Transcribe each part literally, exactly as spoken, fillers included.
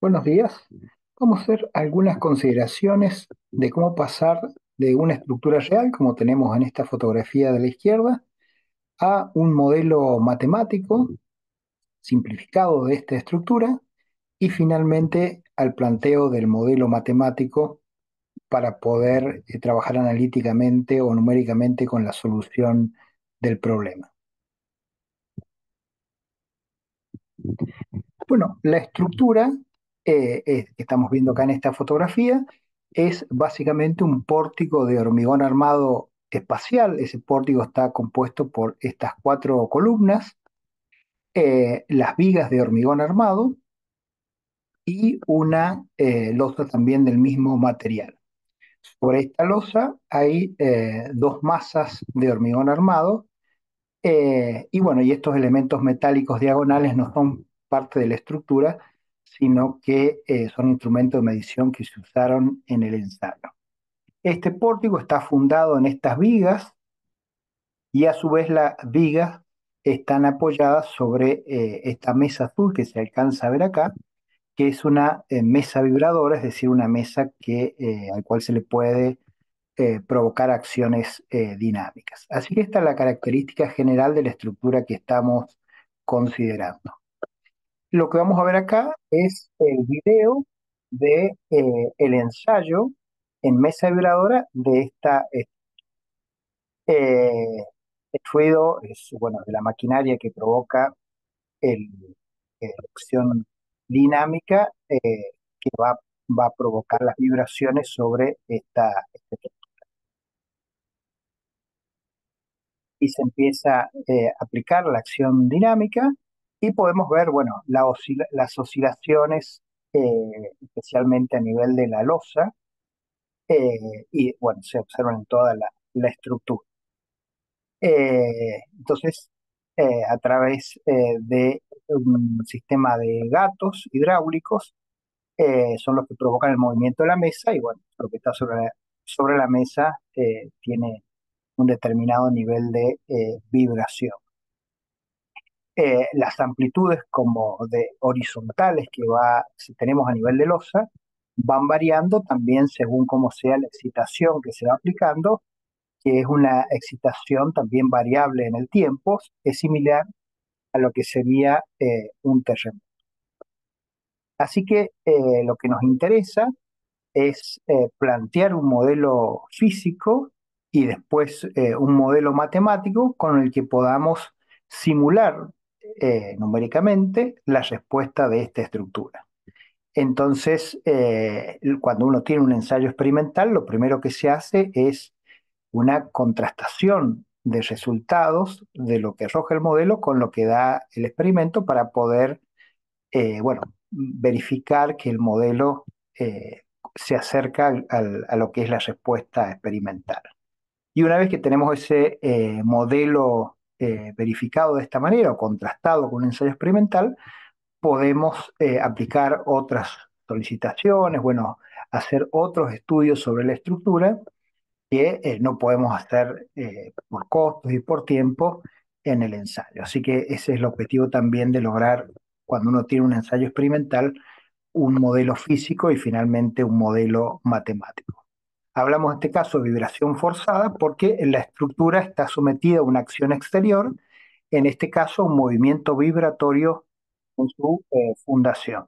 Buenos días. Vamos a hacer algunas consideraciones de cómo pasar de una estructura real, como tenemos en esta fotografía de la izquierda, a un modelo matemático simplificado de esta estructura y finalmente al planteo del modelo matemático para poder eh, trabajar analíticamente o numéricamente con la solución del problema. Bueno, la estructura eh, eh, que estamos viendo acá en esta fotografía es básicamente un pórtico de hormigón armado espacial. Ese pórtico está compuesto por estas cuatro columnas, eh, las vigas de hormigón armado y una eh, losa también del mismo material. Sobre esta losa hay eh, dos masas de hormigón armado. Eh, y bueno, y estos elementos metálicos diagonales no son parte de la estructura, sino que eh, son instrumentos de medición que se usaron en el ensayo. Este pórtico está fundado en estas vigas y a su vez las vigas están apoyadas sobre eh, esta mesa azul que se alcanza a ver acá, que es una eh, mesa vibradora, es decir, una mesa que, eh, al cual se le puede eh, provocar acciones eh, dinámicas. Así que esta es la característica general de la estructura que estamos considerando. Lo que vamos a ver acá es el video de eh, el ensayo en mesa vibradora de esta eh, eh, el ruido es bueno de la maquinaria que provoca el, eh, la acción dinámica eh, que va, va a provocar las vibraciones sobre esta, este y se empieza eh, a aplicar la acción dinámica y podemos ver, bueno, la oscila- las oscilaciones, eh, especialmente a nivel de la losa, eh, y bueno, se observan en toda la, la estructura. Eh, entonces, eh, a través eh, de un sistema de gatos hidráulicos, eh, son los que provocan el movimiento de la mesa y bueno, lo que está sobre la, sobre la mesa eh, tiene un determinado nivel de eh, vibración. Eh, las amplitudes como de horizontales que va, si tenemos a nivel de losa, van variando también según cómo sea la excitación que se va aplicando, que es una excitación también variable en el tiempo, es similar a lo que sería eh, un terremoto. Así que eh, lo que nos interesa es eh, plantear un modelo físico y después eh, un modelo matemático con el que podamos simular eh, numéricamente la respuesta de esta estructura. Entonces, eh, cuando uno tiene un ensayo experimental, lo primero que se hace es una contrastación de resultados de lo que arroja el modelo con lo que da el experimento para poder eh, bueno, verificar que el modelo eh, se acerca al- al- a lo que es la respuesta experimental. Y una vez que tenemos ese eh, modelo eh, verificado de esta manera o contrastado con un ensayo experimental, podemos eh, aplicar otras solicitaciones, bueno, hacer otros estudios sobre la estructura que eh, no podemos hacer eh, por costos y por tiempo en el ensayo. Así que ese es el objetivo también de lograr, cuando uno tiene un ensayo experimental, un modelo físico y finalmente un modelo matemático. Hablamos en este caso de vibración forzada porque la estructura está sometida a una acción exterior, en este caso un movimiento vibratorio en su eh, fundación.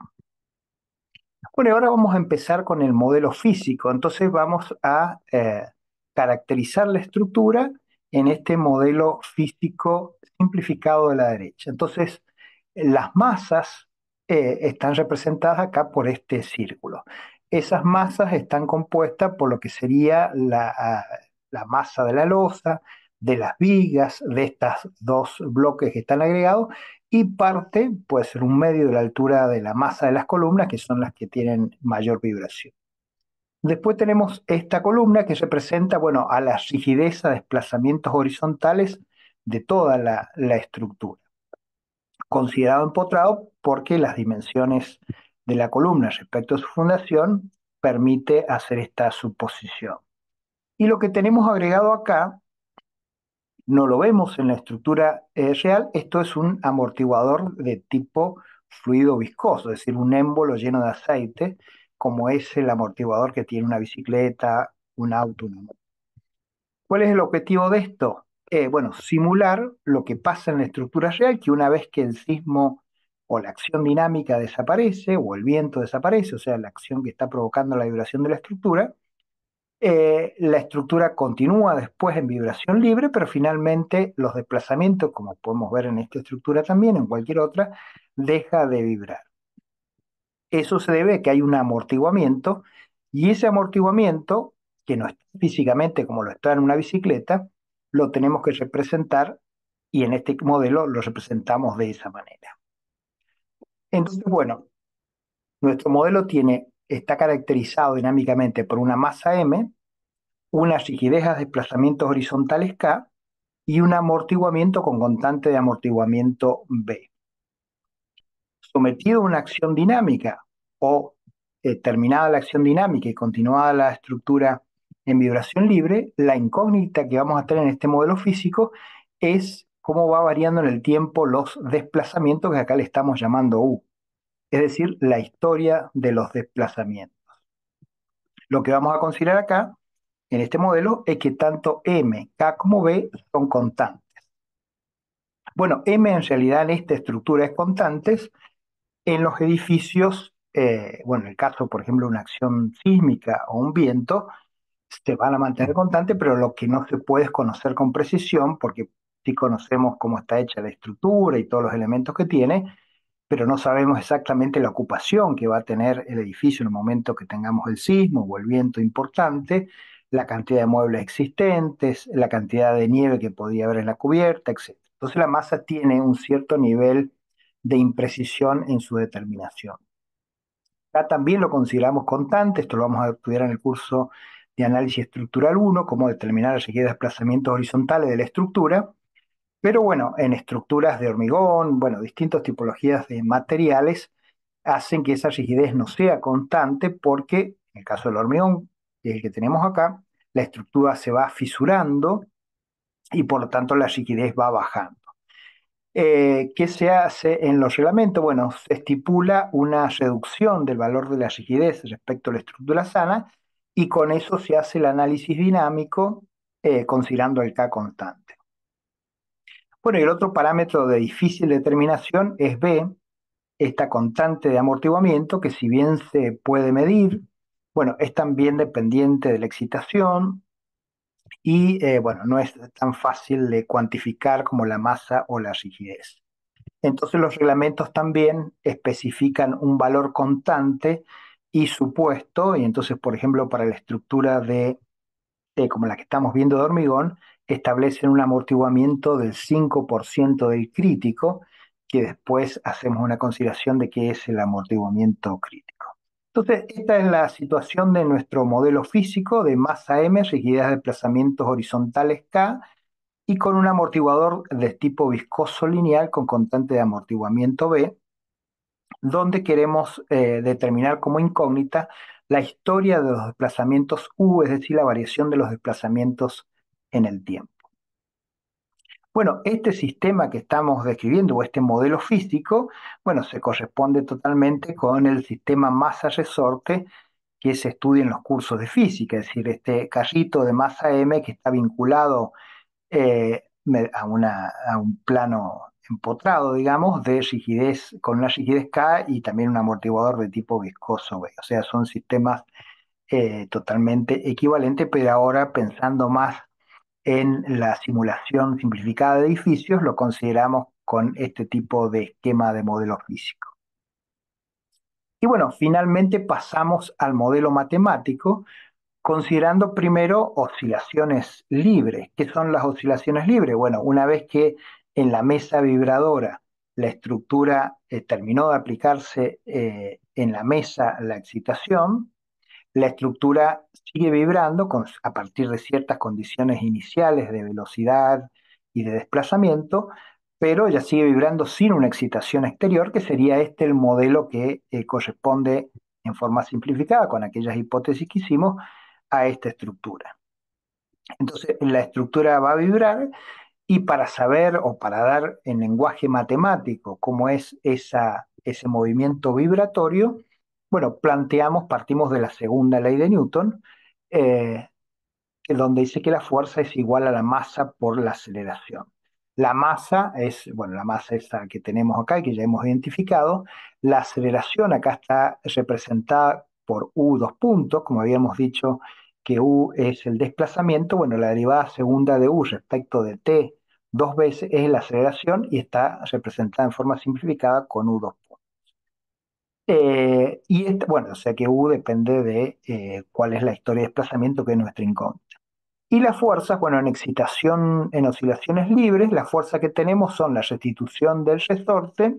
Bueno, y ahora vamos a empezar con el modelo físico. Entonces vamos a eh, caracterizar la estructura en este modelo físico simplificado de la derecha. Entonces, las masas eh, están representadas acá por este círculo. Esas masas están compuestas por lo que sería la, ah, la masa de la losa, de las vigas, de estos dos bloques que están agregados, y parte puede ser un medio de la altura de la masa de las columnas, que son las que tienen mayor vibración. Después tenemos esta columna que representa, bueno, a la rigidez, a desplazamientos horizontales de toda la, la estructura. Considerado empotrado porque las dimensiones de la columna respecto a su fundación permite hacer esta suposición. Y lo que tenemos agregado acá no lo vemos en la estructura eh, real. Esto es un amortiguador de tipo fluido viscoso, es decir, un émbolo lleno de aceite, como es el amortiguador que tiene una bicicleta, un auto, una moto. ¿Cuál es el objetivo de esto? Eh, bueno, simular lo que pasa en la estructura real, que una vez que el sismo o la acción dinámica desaparece, o el viento desaparece, o sea, la acción que está provocando la vibración de la estructura, eh, la estructura continúa después en vibración libre, pero finalmente los desplazamientos, como podemos ver en esta estructura también, en cualquier otra, deja de vibrar. Eso se debe a que hay un amortiguamiento, y ese amortiguamiento, que no está físicamente como lo está en una bicicleta, lo tenemos que representar, y en este modelo lo representamos de esa manera. Entonces, bueno, nuestro modelo tiene, está caracterizado dinámicamente por una masa M, una rigidez a desplazamientos horizontales K y un amortiguamiento con constante de amortiguamiento B. Sometido a una acción dinámica o eh, terminada la acción dinámica y continuada la estructura en vibración libre, la incógnita que vamos a tener en este modelo físico es cómo va variando en el tiempo los desplazamientos, que acá le estamos llamando U, es decir, la historia de los desplazamientos. Lo que vamos a considerar acá en este modelo es que tanto M, K como B son constantes. Bueno, M en realidad en esta estructura es constantes. En los edificios, eh, bueno, en el caso, por ejemplo, de una acción sísmica o un viento, se van a mantener constantes, pero lo que no se puede es conocer con precisión, porque sí conocemos cómo está hecha la estructura y todos los elementos que tiene, pero no sabemos exactamente la ocupación que va a tener el edificio en el momento que tengamos el sismo o el viento importante, la cantidad de muebles existentes, la cantidad de nieve que podía haber en la cubierta, etcétera. Entonces la masa tiene un cierto nivel de imprecisión en su determinación. Acá también lo consideramos constante, esto lo vamos a estudiar en el curso de análisis estructural uno, cómo determinar la rigidez de desplazamientos horizontales de la estructura, pero bueno, en estructuras de hormigón, bueno, distintas tipologías de materiales hacen que esa rigidez no sea constante porque, en el caso del hormigón, que es el que tenemos acá, la estructura se va fisurando y por lo tanto la rigidez va bajando. Eh, ¿qué se hace en los reglamentos? Bueno, se estipula una reducción del valor de la rigidez respecto a la estructura sana, y con eso se hace el análisis dinámico eh, considerando el K constante. Bueno, y el otro parámetro de difícil determinación es B, esta constante de amortiguamiento, que si bien se puede medir, bueno, es también dependiente de la excitación y, eh, bueno, no es tan fácil de cuantificar como la masa o la rigidez. Entonces los reglamentos también especifican un valor constante y supuesto, y entonces, por ejemplo, para la estructura de eh, como la que estamos viendo de hormigón, establecen un amortiguamiento del cinco por ciento del crítico, que después hacemos una consideración de qué es el amortiguamiento crítico. Entonces, esta es la situación de nuestro modelo físico de masa M, rigidez de desplazamientos horizontales K, y con un amortiguador de tipo viscoso lineal con constante de amortiguamiento B, donde queremos eh, determinar como incógnita la historia de los desplazamientos U, es decir, la variación de los desplazamientos en el tiempo. Bueno, este sistema que estamos describiendo, o este modelo físico, bueno, se corresponde totalmente con el sistema masa-resorte que se estudia en los cursos de física, es decir, este carrito de masa M que está vinculado eh, a, una, a un plano empotrado, digamos, de rigidez, con una rigidez K y también un amortiguador de tipo viscoso B. O sea, son sistemas eh, totalmente equivalentes, pero ahora pensando más en la simulación simplificada de edificios, lo consideramos con este tipo de esquema de modelo físico. Y bueno, finalmente pasamos al modelo matemático, considerando primero oscilaciones libres. ¿Qué son las oscilaciones libres? Bueno, una vez que en la mesa vibradora la estructura eh, terminó de aplicarse eh, en la mesa la excitación, la estructura sigue vibrando con, a partir de ciertas condiciones iniciales de velocidad y de desplazamiento, pero ya sigue vibrando sin una excitación exterior, que sería este el modelo que eh, corresponde en forma simplificada con aquellas hipótesis que hicimos a esta estructura. Entonces, la estructura va a vibrar, y para saber o para dar en lenguaje matemático cómo es esa ese movimiento vibratorio, bueno, planteamos, partimos de la segunda ley de Newton, eh, donde dice que la fuerza es igual a la masa por la aceleración. La masa es, bueno, la masa esa que tenemos acá y que ya hemos identificado. La aceleración acá está representada por U dos puntos, como habíamos dicho que U es el desplazamiento. Bueno, la derivada segunda de U respecto de T dos veces es la aceleración y está representada en forma simplificada con U dos puntos. Eh, y esta, bueno, o sea que U depende de eh, cuál es la historia de desplazamiento que es nuestra incógnita. Y las fuerzas, bueno, en excitación, en oscilaciones libres, las fuerzas que tenemos son la restitución del resorte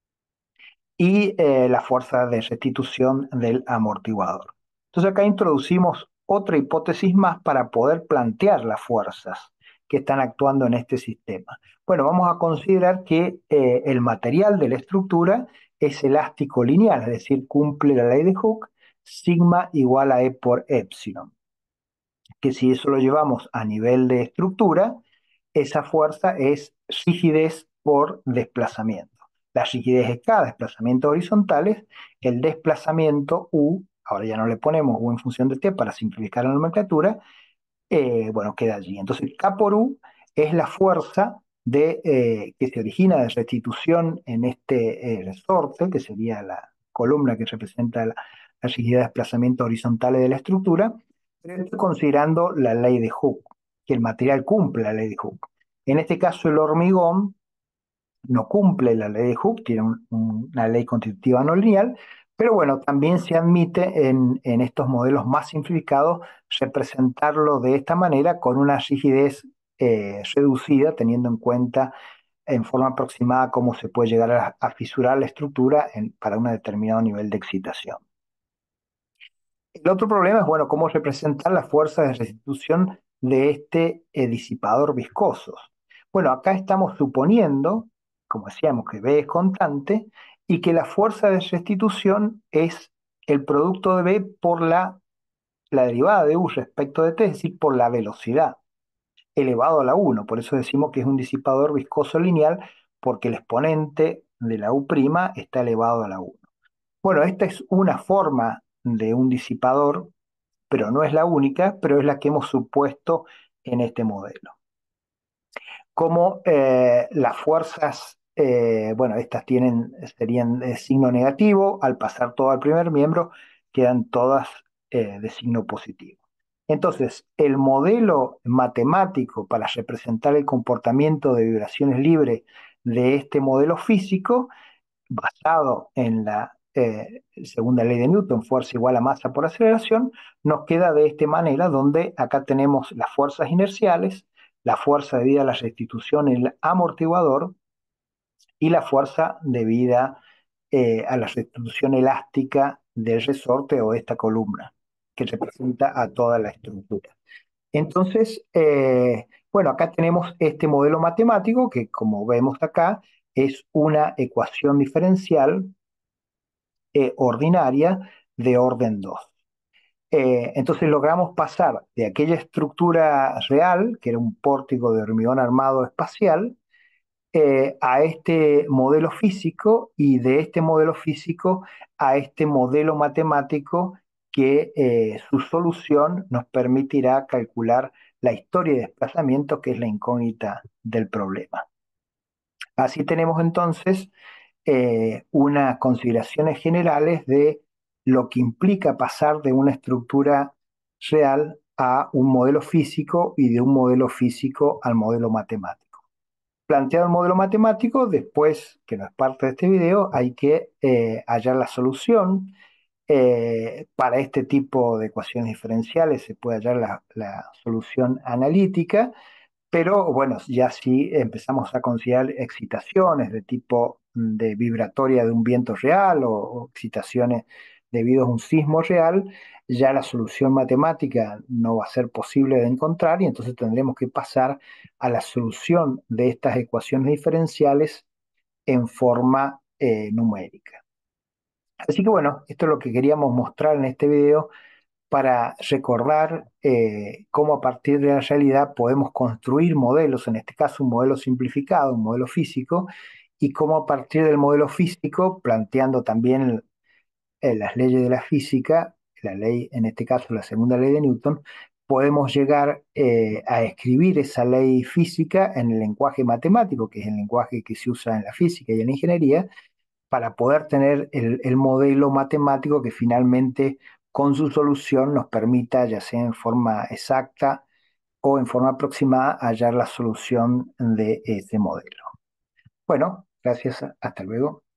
y eh, la fuerza de restitución del amortiguador. Entonces acá introducimos otra hipótesis más para poder plantear las fuerzas que están actuando en este sistema. Bueno, vamos a considerar que eh, el material de la estructura es elástico lineal, es decir, cumple la ley de Hooke, sigma igual a E por epsilon, que si eso lo llevamos a nivel de estructura, esa fuerza es rigidez por desplazamiento. La rigidez es cada desplazamiento horizontales, el desplazamiento U, ahora ya no le ponemos U en función de T para simplificar la nomenclatura, eh, bueno, queda allí. Entonces, K por U es la fuerza de, eh, que se origina de restitución en este eh, resorte, que sería la columna que representa la, la rigidez de desplazamiento horizontales de la estructura, pero estoy considerando la ley de Hooke, que el material cumple la ley de Hooke. En este caso, el hormigón no cumple la ley de Hooke, tiene un, un, una ley constitutiva no lineal, pero bueno, también se admite en, en estos modelos más simplificados representarlo de esta manera con una rigidez eh, reducida, teniendo en cuenta en forma aproximada cómo se puede llegar a, a fisurar la estructura en, para un determinado nivel de excitación. El otro problema es, bueno, cómo representar la fuerza de restitución de este eh, disipador viscoso. Bueno, acá estamos suponiendo, como decíamos, que B es constante y que la fuerza de restitución es el producto de B por la, la derivada de U respecto de T, es decir, por la velocidad, elevado a la uno. Por eso decimos que es un disipador viscoso lineal, porque el exponente de la U' está elevado a la uno. Bueno, esta es una forma de un disipador, pero no es la única, pero es la que hemos supuesto en este modelo. Como eh, las fuerzas, eh, bueno, estas tienen, serían de signo negativo, al pasar todo al primer miembro, quedan todas eh, de signo positivo. Entonces, el modelo matemático para representar el comportamiento de vibraciones libres de este modelo físico, basado en la eh, segunda ley de Newton, fuerza igual a masa por aceleración, nos queda de esta manera, donde acá tenemos las fuerzas inerciales, la fuerza debida a la restitución en el amortiguador y la fuerza debida eh, a la restitución elástica del resorte o esta columna, que representa a toda la estructura. Entonces, eh, bueno, acá tenemos este modelo matemático que, como vemos acá, es una ecuación diferencial eh, ordinaria de orden dos. Eh, entonces logramos pasar de aquella estructura real, que era un pórtico de hormigón armado espacial, eh, a este modelo físico y de este modelo físico a este modelo matemático que eh, su solución nos permitirá calcular la historia de desplazamiento, que es la incógnita del problema. Así tenemos entonces eh, unas consideraciones generales de lo que implica pasar de una estructura real a un modelo físico y de un modelo físico al modelo matemático. Planteado el modelo matemático, después, que no es parte de este video, hay que eh, hallar la solución. Eh, para este tipo de ecuaciones diferenciales se puede hallar la, la solución analítica, pero bueno, ya si empezamos a considerar excitaciones de tipo mm, de vibratoria de un viento real o, o excitaciones debido a un sismo real, ya la solución matemática no va a ser posible de encontrar y entonces tendremos que pasar a la solución de estas ecuaciones diferenciales en forma eh, numérica. Así que bueno, esto es lo que queríamos mostrar en este video para recordar eh, cómo a partir de la realidad podemos construir modelos, en este caso un modelo simplificado, un modelo físico, y cómo a partir del modelo físico, planteando también eh, las leyes de la física, la ley, en este caso la segunda ley de Newton, podemos llegar eh, a escribir esa ley física en el lenguaje matemático, que es el lenguaje que se usa en la física y en la ingeniería, para poder tener el, el modelo matemático que finalmente con su solución nos permita, ya sea en forma exacta o en forma aproximada, hallar la solución de ese modelo. Bueno, gracias, hasta luego.